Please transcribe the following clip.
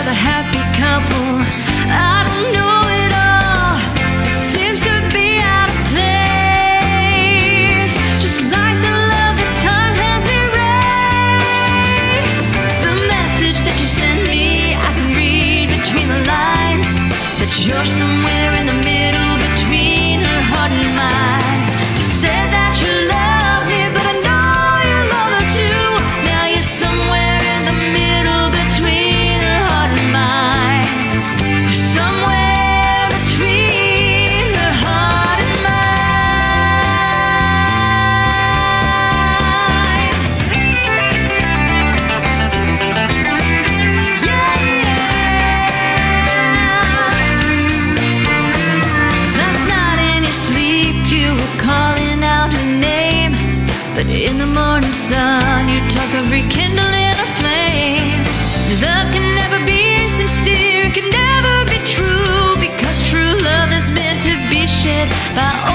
of a happy couple. I don't know it all. It seems to be out of place, just like the love that time has erased. The message that you sent me, I can read between the lines that you're somewhere in the middle between her heart and mine. You said that you love me, but I know you love her too. Now you're somewhere in the middle between her heart and mine. You're somewhere between her heart and mine. Yeah, yeah. Last night in your sleep you were calling out her name, but in the morning sun you talk of rekindling a flame. Love can never be sincere, can never be true, because true love is meant to be shared by all.